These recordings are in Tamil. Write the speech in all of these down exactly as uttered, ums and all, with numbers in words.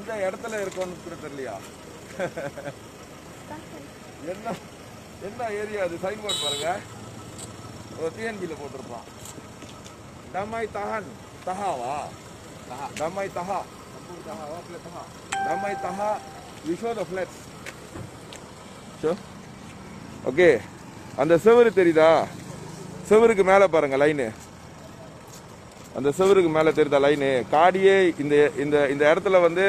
எந்த இடத்துல இருக்கோன்னு கூட தெரியலையா? என்ன என்ன ஏரியா அது? சைன் போர்டு பாருங்க, ஒரு டிஎன்பியில் போட்டிருப்பான். டமாய் தஹான் தஹாவா டமாய் தஹா டமாய் தஹா we show the floods. Show okay. அந்த செவரு தெரியுதா? செவருக்கு மேலே பாருங்க லைனு. அந்த செவருக்கு மேலே தெரியுதா லைனு? காடியே இந்த இந்த இந்த இடத்துல வந்து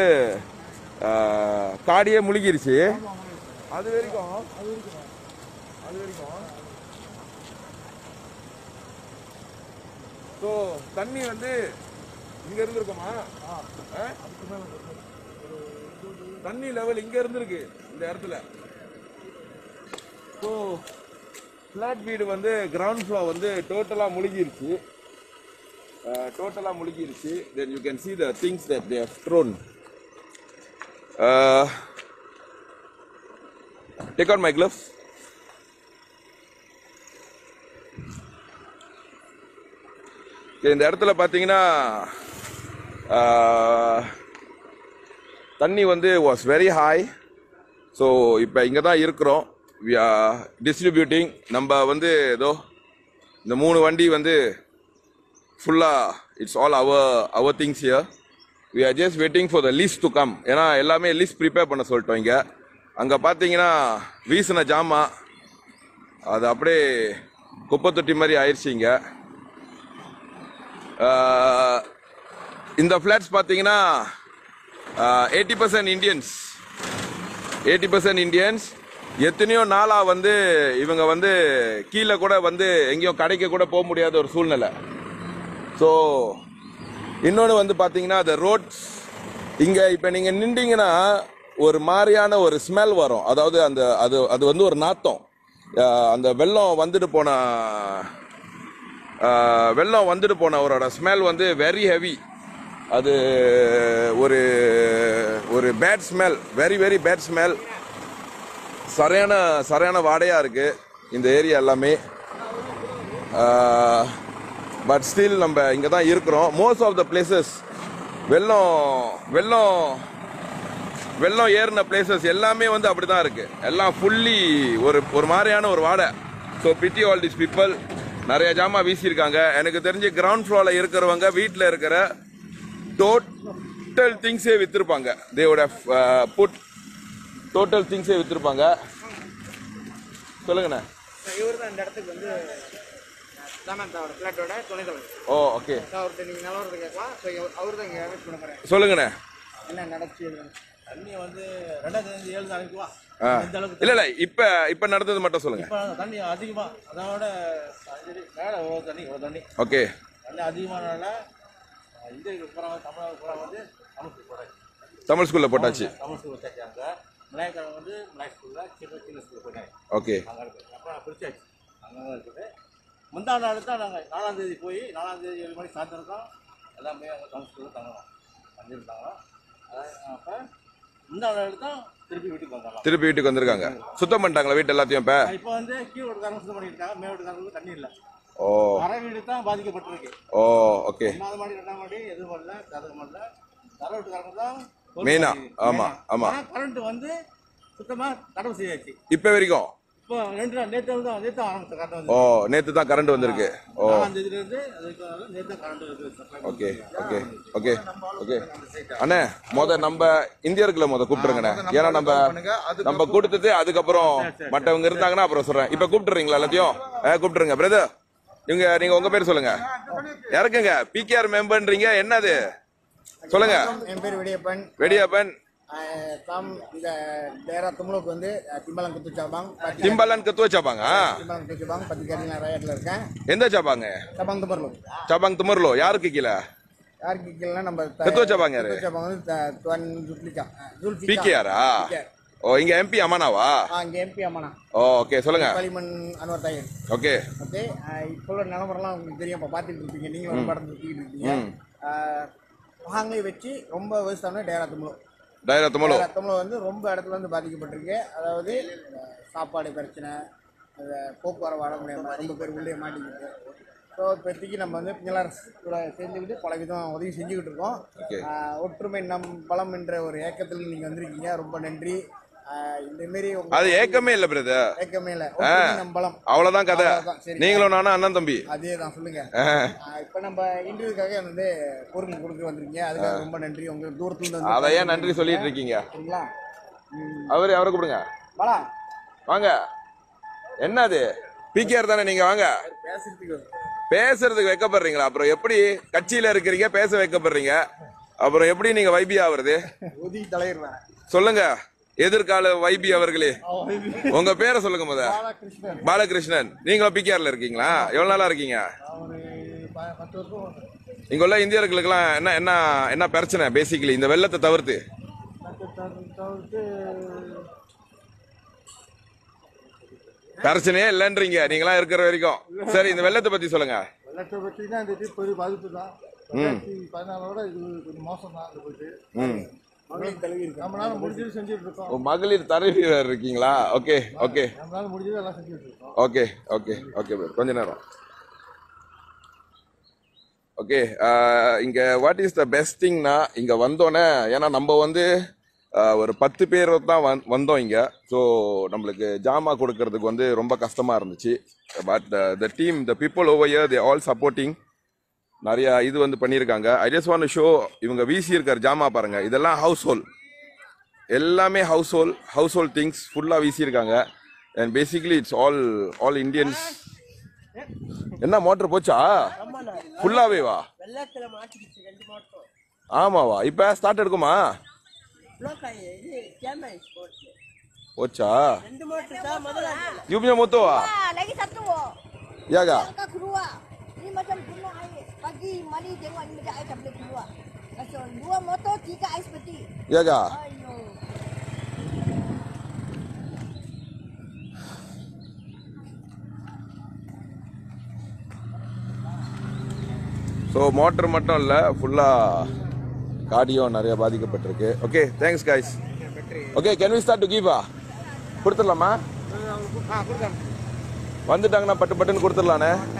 காடியே முழுகிருச்சு. அது வரைக்கும் அது வரைக்கும் ஸோ தண்ணி வந்து இங்க இருந்திருக்குமா? தண்ணி லெவல் இங்க இருந்திருக்கு இந்த இடத்துல. ஸோ ஃபிளாட் வீடு வந்து கிரவுண்ட் ஃப்ளோர் வந்து டோட்டலாக முழுகிருச்சு. டோட்டலாக முழுகிருச்சு. Then you can see the things that they have thrown. Uh, take out my gloves. இந்த இடத்துல பார்த்தீங்கன்னா தண்ணி வந்து வாஸ் வெரி ஹாய். ஸோ இப்போ இங்கே தான் இருக்கிறோம். We are distributing. நம்ம வந்து ஏதோ இந்த மூணு வண்டி வந்து ஃபுல்லாக it's all our our things here. We are just waiting for the list to come. ஏன்னா எல்லாமே லிஸ்ட் ப்ரிப்பேர் பண்ண சொல்லிட்டோம். இங்கே அங்கே பார்த்தீங்கன்னா வீசின ஜாமா அது அப்படியே குப்பை தொட்டி மாதிரி ஆயிடுச்சு. இங்கே இந்த ஃப்ளாட்ஸ் பார்த்தீங்கன்னா eighty percent Indians eighty percent Indians. எத்தனையோ நாளாக வந்து இவங்க வந்து கீழே கூட வந்து எங்கேயும் கடைக்கு கூட போக முடியாத ஒரு சூழ்நிலை. ஸோ இன்னொன்று வந்து பார்த்தீங்கன்னா அந்த ரோட்ஸ் இங்கே இப்போ நீங்கள் நின்றீங்கன்னா ஒரு மாதிரியான ஒரு ஸ்மெல் வரும். அதாவது அந்த அது அது வந்து ஒரு நாத்தம். அந்த வெள்ளம் வந்துட்டு போன வெள்ளம் வந்துட்டு போனவரோட ஸ்மெல் வந்து வெரி ஹெவி. அது ஒரு ஒரு bad smell, very very bad smell. சரியான சரியான வாடையாக இருக்குது இந்த ஏரியா எல்லாமே. பட் ஸ்டில் நம்ம இங்கே தான் இருக்கிறோம். மோஸ்ட் ஆஃப் த பிளேசஸ் வெள்ளம் வெள்ளம் வெள்ளம் ஏறின பிளேசஸ் எல்லாமே வந்து அப்படி தான் இருக்குது. எல்லாம் ஃபுல்லி ஒரு ஒரு மாதிரியான ஒரு வாடை. So pity all this people. நிறைய ஜாமா வீசியிருக்காங்க. எனக்கு தெரிஞ்சு கிரவுண்ட் ஃப்ளோரில் இருக்கிறவங்க வீட்டில் இருக்கிற டோட்டல் திங்ஸே விற்றுருப்பாங்க. They would have put total திங்ஸே விற்றுருப்பாங்க. சொல்லுங்கண்ணே. இவர் தான் இந்த இடத்துக்கு வந்து ஃப்ளாட்டோட துணை தலைவர். Oh okay. அவர்கிட்ட நீங்கள் நிலவரத்தை கேட்கலாம். ஸோ அவர் தான் இங்கே அரேஞ்ச் பண்ண போகிறேன். சொல்லுங்கண்ணே. என்ன நடந்துச்சு? தண்ணி வந்து ரெண்டாயிரத்தி ஏழு தான் இருக்குவா. இல்ல இல்ல இப்ப இப்ப நடந்தது மட்டும் சொல்லுங்க. இப்ப தண்ணி அதிகமா, அதோட மேல ஒரு தண்ணி ஒரு தண்ணி ஓகே. தண்ணி அதிகமானால இங்கே போறாங்க. தமிழ்நாடு போறாங்க வந்து தமிழ் ஸ்கூல் போட்டாச்சு. தமிழ் ஸ்கூல்ல போட்டாச்சு. தமிழ் ஸ்கூல் வச்சாச்சு. அங்கே மலையக்காரங்க வந்து மலை ஸ்கூல்ல சின்ன சின்ன ஸ்கூல் போட்டாங்க. ஓகே. அங்கே இருக்கு. அப்புறம் பிரிச்சாச்சு. அங்கே இருக்குது. முந்தா நாள் தான் நாங்கள் நாலாம் தேதி போய் நாலாம் தேதி ஏழு மணி சாயந்தரம் தான் எல்லாமே அங்கே தமிழ் ஸ்கூலில் தங்கணும் தங்கியிருந்தாங்க. அப்போ முந்தா நாள் தான் திருப்பி வீட்டுக்கு வந்தாங்க. திருப்பி வீட்டுக்கு வந்திருக்காங்க. சுத்தம் பண்ணிட்டாங்களா வீட்டு எல்லாத்தையும்? இப்போ இப்போ வந்து கீழ் வீட்டுக்காரங்க சுத்தம் பண்ணியிருக்காங்க. மேல் வீட்டுக்காரங்களுக்கு தண்ணி இல்லை. ஓ. அரை வீடு தான் பாதிக்கப்பட்டிருக்கு. Oh okay. ஒன்றாவது மாடி ரெண்டாம் மாடி எதுவும் வரல. கதவு வரல. தர வீட்டுக்காரங்க தான் மெயினா. ஆமாம் ஆமாம். கரண்ட் வந்து சுத்தமாக கடவு செய்யாச்சு இப்போ வரைக்கும். இப்போ ரெண்டு நாள் நேற்று தான் நேற்று ஆரம்பிச்ச கரண்ட் வந்து. ஓ நேற்று தான் கரண்ட் வந்திருக்கு. ஓ நாலாம் தேதியிலேருந்து அதுக்கு நேற்று கரண்ட் இருக்குது. Okay okay okay okay. அண்ணே முத நம்ம இந்தியர்களை முத கூப்பிட்டுருங்கண்ணே. ஏன்னா நம்ம நம்ம கூப்பிட்டு அதுக்கப்புறம் மற்றவங்க இருந்தாங்கன்னா அப்புறம் சொல்றேன். இப்போ கூப்பிட்டுறீங்களா எல்லாத்தையும்? கூப்பிட்டுருங்க பிரதர். இவங்க நீங்க உங்க பேர் சொல்லுங்க. இறக்குங்க. பிகேஆர் மெம்பர்ன்றீங்க. என்னது சொல்லுங்க. என் பேர் வெடியப்பன். வெடியப்பன். தாம் இந்த டேரா தும்லுக்கு வந்து திம்பலம் குத்து சாப்பாங். திம்பலன் கத்துவ சாப்பாங்க. திம்பலம் குத்து சாப்பாங் பத்திரிக்கை நான் ராயட்ல இருக்கேன். எந்த சாப்பாங்க? சாப்பாங் துமர்லோ. சாப்பாங் துமர்லோ. யாருக்கு கீழே? யாருக்கு கீழே நம்ம கத்துவ சாப்பாங்க யாரு? சாப்பாங் வந்து துவன் ஜுல்பிகா. ஜுல்பிகா. பிகேஆரா? ஓ இங்க எம்பி அமானாவா? ஆ இங்க எம்பி அமானா. ஓ ஓகே சொல்லுங்க. களிமண் அன்வர் தாயர். Okay okay. இப்போ உள்ள நிலவரம்லாம் உங்களுக்கு தெரியும். இப்போ பார்த்துட்டு இருப்பீங்க. நீங்களும் ஒரு படம் சுற்றிக்கிட்டு இருக்கீங்க. மகாங்களை வச்சு ரொம்ப விவசாயம் டேரா தும்லோ. டேரா தும்லோ. டேரா தும்லோ வந்து ரொம்ப இடத்துல வந்து பாதிக்கப்பட்டிருக்கு. அதாவது சாப்பாடு பிரச்சனை, போக்குவரத்து வர முடியாமல் ரொம்ப பேர் உள்ளே மாட்டிக்கிட்டு ஸோ இப்போதைக்கு நம்ம வந்து பிஞ்சலார் கூட சேர்ந்துக்கிட்டு பல விதம் உதவி செஞ்சுக்கிட்டு இருக்கோம். ஒற்றுமை நம் பலம் என்ற ஒரு ஏக்கத்தில் நீங்கள் வந்திருக்கீங்க, ரொம்ப நன்றி. இந்த மாரி அது ஏக்கமே இல்ல பிரதர், ஏக்கமே இல்ல, ஒற்றுமை நம் பலம், அவ்வளவுதான் கதை. நீங்களும் நானும் அண்ணன் தம்பி, அதே தான். சொல்லுங்க. இப்போ நம்ம இன்டர்வியூக்காக வந்து பொருள் கொடுக்க வந்திருக்கீங்க, அதுக்காக ரொம்ப நன்றி. உங்களுக்கு தூரத்துல இருந்து அதை ஏன் நன்றி சொல்லிட்டு இருக்கீங்க? சரிங்களா? அவரு அவரை கூப்பிடுங்க, வாடா வாங்க. என்னது பிகேஆர் தானே நீங்க? வாங்க. பேசுறதுக்கு பேசுறதுக்கு வைக்கப்படுறீங்களா? அப்புறம் எப்படி கட்சியில இருக்கிறீங்க, பேச வைக்கப்படுறீங்க, அப்புறம் எப்படி நீங்க வைபி ஆவறது? உதவி தலைவர் சொல்லுங்க, எதிர்கால வைபி அவர்களே, உங்க பேரை சொல்லுங்க முத. பாலகிருஷ்ணன். பாலகிருஷ்ணன். நீங்களும் பிகேஆர்ல இருக்கீங்களா? எவ்வளவு நாளா இருக்கீங்க? இங்க உள்ள இந்தியர்களுக்கெல்லாம் என்ன என்ன என்ன பிரச்சனை? பேசிக்கலி இந்த வெள்ளத்தை தவிர்த்து பிரச்சனையே இல்லைன்றீங்க நீங்களாம் இருக்கிற வரைக்கும். சரி, இந்த வெள்ளத்தை பத்தி சொல்லுங்க. வெள்ளத்தை பத்தி தான் இந்த இது பெரிய பாதிப்பு தான். ரெண்டாயிரத்தி பதினாலோட இது கொஞ்சம் மோசம் தான். அது போயிட்டு மகளிர் தலைவி இருக்கு, நம்மளால முடிஞ்சது செஞ்சுட்டு இருக்கோம். மகளிர் தலைவர் இருக்கீங்களா? ஓகே ஓகே, நம்மளால முடிஞ்சது எல்லாம் செஞ்சுட்டு இருக்கோம். ஓகே ஓகே ஓகே கொஞ்ச நேரம். ஓகே, இங்க வாட் இஸ் த பெஸ்ட் திங்னா இங்க வந்தோன்னே, ஏன்னா நம்ம வந்து ஒரு பத்து பேர் தான் வந்தோம் இங்க. ஸோ நம்மளுக்கு ஜாமா கொடுக்கறதுக்கு வந்து ரொம்ப கஷ்டமா இருந்துச்சு. But the team, the people over here, they all supporting. நிறைய இது வந்து பண்ணியிருக்காங்க. I just want to show, இவங்க வீசி இருக்கார் ஜாமா பாருங்க, இதெல்லாம் ஹவுஸ் ஹோல், எல்லாமே household household things ஃபுல்லாக வீசியிருக்காங்க. And basically it's all all Indians. என்ன மோட்டர் போச்சா? ஃபுல்லாவே வா? ஆமாவா? இப்போ ஸ்டார்ட் எடுக்குமா? போச்சா? You punya motor ah? Lagi satu. Ya ga? Angkat keluar. Ini macam penuh air. Pagi mari tengok ni macam air tak boleh keluar. Macam dua motor, tiga ais peti. Ya ga? Ayo. So motor மட்டும் இல்லை, ஃபுல்லாக காடியும் நிறைய பாதிக்கப்பட்டிருக்கு. Okay, thanks guys. Okay, can we start to give? கொடுத்துடலாமா? வந்துட்டாங்கன்னா பட்டு பட்டுன்னு கொடுத்துடலானே.